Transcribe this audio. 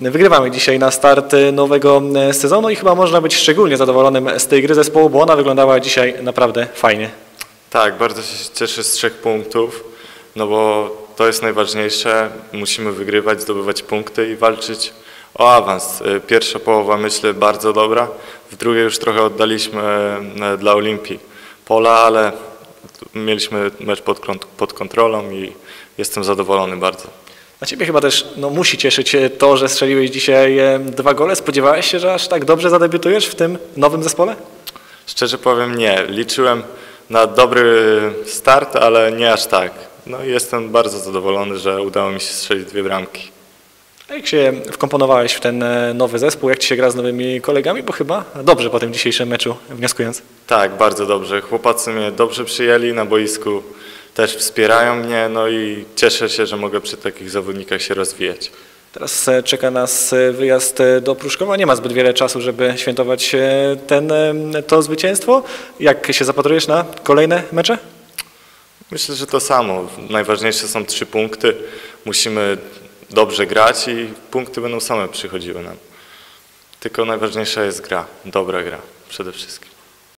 Wygrywamy dzisiaj na start nowego sezonu i chyba można być szczególnie zadowolonym z tej gry zespołu, bo ona wyglądała dzisiaj naprawdę fajnie. Tak, bardzo się cieszę z 3 punktów, no bo to jest najważniejsze. Musimy wygrywać, zdobywać punkty i walczyć o awans. Pierwsza połowa, myślę, bardzo dobra. W drugiej już trochę oddaliśmy dla Olimpii pola, ale mieliśmy mecz pod kontrolą i jestem zadowolony bardzo. A Ciebie chyba też musi cieszyć to, że strzeliłeś dzisiaj 2 gole. Spodziewałeś się, że aż tak dobrze zadebiutujesz w tym nowym zespole? Szczerze powiem nie. Liczyłem na dobry start, ale nie aż tak. No i jestem bardzo zadowolony, że udało mi się strzelić 2 bramki. A jak się wkomponowałeś w ten nowy zespół? Jak Ci się gra z nowymi kolegami? Bo chyba dobrze po tym dzisiejszym meczu, wnioskując. Tak, bardzo dobrze. Chłopacy mnie dobrze przyjęli na boisku. Też wspierają mnie, no i cieszę się, że mogę przy takich zawodnikach się rozwijać. Teraz czeka nas wyjazd do Pruszkowa. Nie ma zbyt wiele czasu, żeby świętować to zwycięstwo. Jak się zapatrujesz na kolejne mecze? Myślę, że to samo. Najważniejsze są 3 punkty. Musimy dobrze grać i punkty będą same przychodziły nam. Tylko najważniejsza jest gra, dobra gra przede wszystkim.